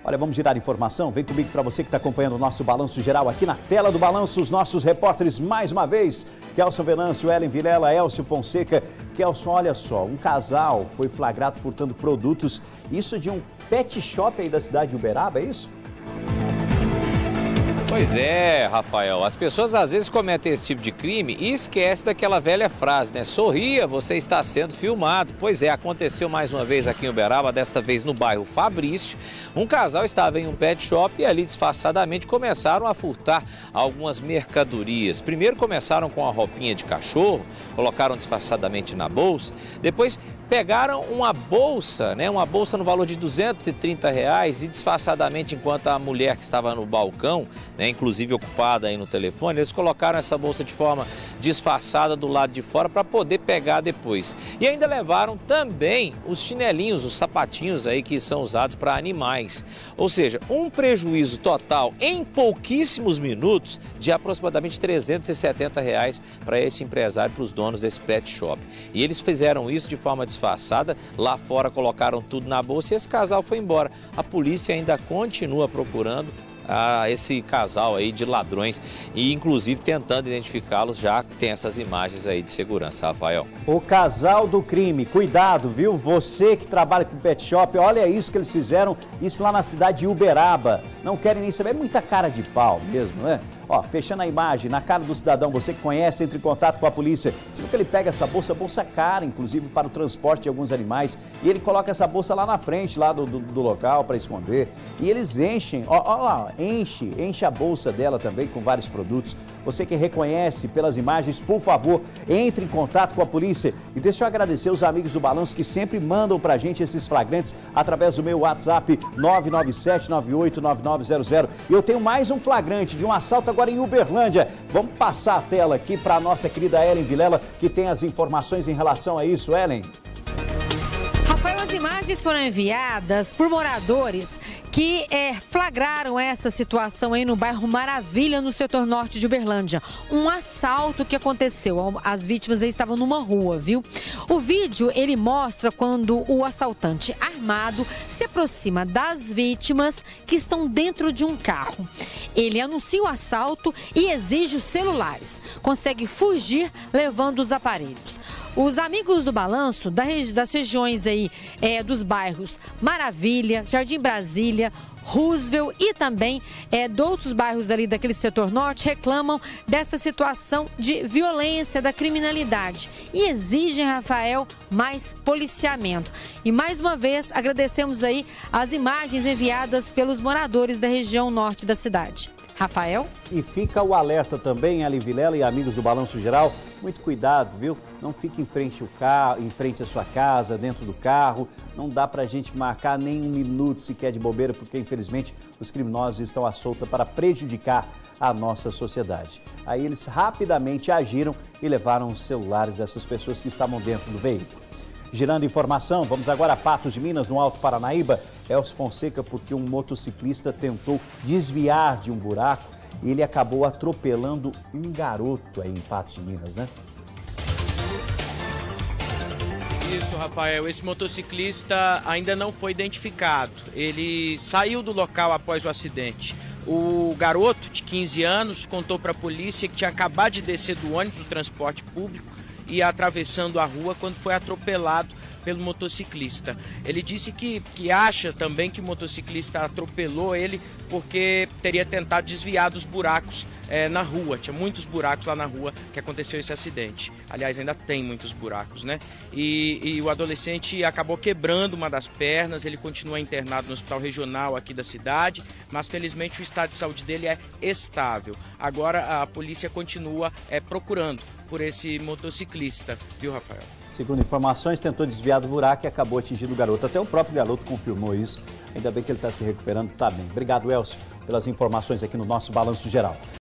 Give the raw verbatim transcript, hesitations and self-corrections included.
Olha, vamos girar informação. Vem comigo para você que está acompanhando o nosso Balanço Geral aqui na tela do Balanço. Os nossos repórteres mais uma vez, Kelson Venâncio, Ellen Vilela, Elcio Fonseca. Kelson, olha só, um casal foi flagrado furtando produtos, isso de um pet shop aí da cidade de Uberaba, é isso? Pois é, Rafael, as pessoas às vezes cometem esse tipo de crime e esquecem daquela velha frase, né? Sorria, você está sendo filmado. Pois é, aconteceu mais uma vez aqui em Uberaba, desta vez no bairro Fabrício. Um casal estava em um pet shop e ali disfarçadamente começaram a furtar algumas mercadorias. Primeiro começaram com a roupinha de cachorro, colocaram disfarçadamente na bolsa, depois pegaram uma bolsa, né? Uma bolsa no valor de duzentos e trinta reais e disfarçadamente, enquanto a mulher que estava no balcão, né, inclusive ocupada aí no telefone, eles colocaram essa bolsa de forma disfarçada do lado de fora para poder pegar depois. E ainda levaram também os chinelinhos, os sapatinhos aí que são usados para animais. Ou seja, um prejuízo total em pouquíssimos minutos de aproximadamente trezentos e setenta reais para esse empresário, para os donos desse pet shop. E eles fizeram isso de forma disfarçada, lá fora colocaram tudo na bolsa e esse casal foi embora. A polícia ainda continua procurando a esse casal aí de ladrões e inclusive tentando identificá-los, já que tem essas imagens aí de segurança, Rafael. O casal do crime, cuidado, viu? Você que trabalha com pet shop, olha isso que eles fizeram, isso lá na cidade de Uberaba. Não querem nem saber, é muita cara de pau mesmo, né? Ó, fechando a imagem, na cara do cidadão, você que conhece, entre em contato com a polícia. Você viu que ele pega essa bolsa, bolsa cara, inclusive para o transporte de alguns animais, e ele coloca essa bolsa lá na frente, lá do, do, do local, para esconder. E eles enchem, ó, ó lá, enche, enche a bolsa dela também com vários produtos. Você que reconhece pelas imagens, por favor, entre em contato com a polícia. E deixa eu agradecer os amigos do Balanço que sempre mandam pra gente esses flagrantes através do meu WhatsApp nove nove sete nove oito nove nove zero zero. E eu tenho mais um flagrante de um assalto agora em Uberlândia. Vamos passar a tela aqui para a nossa querida Ellen Vilela, que tem as informações em relação a isso. Ellen. Rafael, as imagens foram enviadas por moradores que é, flagraram essa situação aí no bairro Maravilha, no setor norte de Uberlândia. Um assalto que aconteceu. As vítimas aí estavam numa rua, viu? O vídeo, ele mostra quando o assaltante armado se aproxima das vítimas que estão dentro de um carro. Ele anuncia o assalto e exige os celulares. Consegue fugir levando os aparelhos. Os amigos do Balanço, das regiões aí, é, dos bairros Maravilha, Jardim Brasília, Roosevelt e também é, de outros bairros ali daquele setor norte reclamam dessa situação de violência, da criminalidade e exigem, Rafael, mais policiamento. E mais uma vez agradecemos aí as imagens enviadas pelos moradores da região norte da cidade. Rafael? E fica o alerta também, Ellen Vilela e amigos do Balanço Geral, muito cuidado, viu? Não fique em frente ao carro, em frente à sua casa, dentro do carro. Não dá pra gente marcar nem um minuto sequer de bobeira, porque infelizmente os criminosos estão à solta para prejudicar a nossa sociedade. Aí eles rapidamente agiram e levaram os celulares dessas pessoas que estavam dentro do veículo. Girando informação, vamos agora a Patos de Minas, no Alto Paranaíba. Elcio Fonseca, porque um motociclista tentou desviar de um buraco e ele acabou atropelando um garoto aí em Patos de Minas, né? Isso, Rafael. Esse motociclista ainda não foi identificado. Ele saiu do local após o acidente. O garoto, de quinze anos, contou para a polícia que tinha acabado de descer do ônibus do transporte público e ia atravessando a rua quando foi atropelado pelo motociclista. Ele disse que, que acha também que o motociclista atropelou ele porque teria tentado desviar dos buracos é, na rua. Tinha muitos buracos lá na rua que aconteceu esse acidente. Aliás, ainda tem muitos buracos, né? E, e o adolescente acabou quebrando uma das pernas, ele continua internado no hospital regional aqui da cidade, mas felizmente o estado de saúde dele é estável. Agora a polícia continua é, procurando por esse motociclista, viu, Rafael? Segundo informações, tentou desviar do buraco e acabou atingindo o garoto. Até o próprio garoto confirmou isso. Ainda bem que ele está se recuperando, está bem. Obrigado, Elcio, pelas informações aqui no nosso Balanço Geral.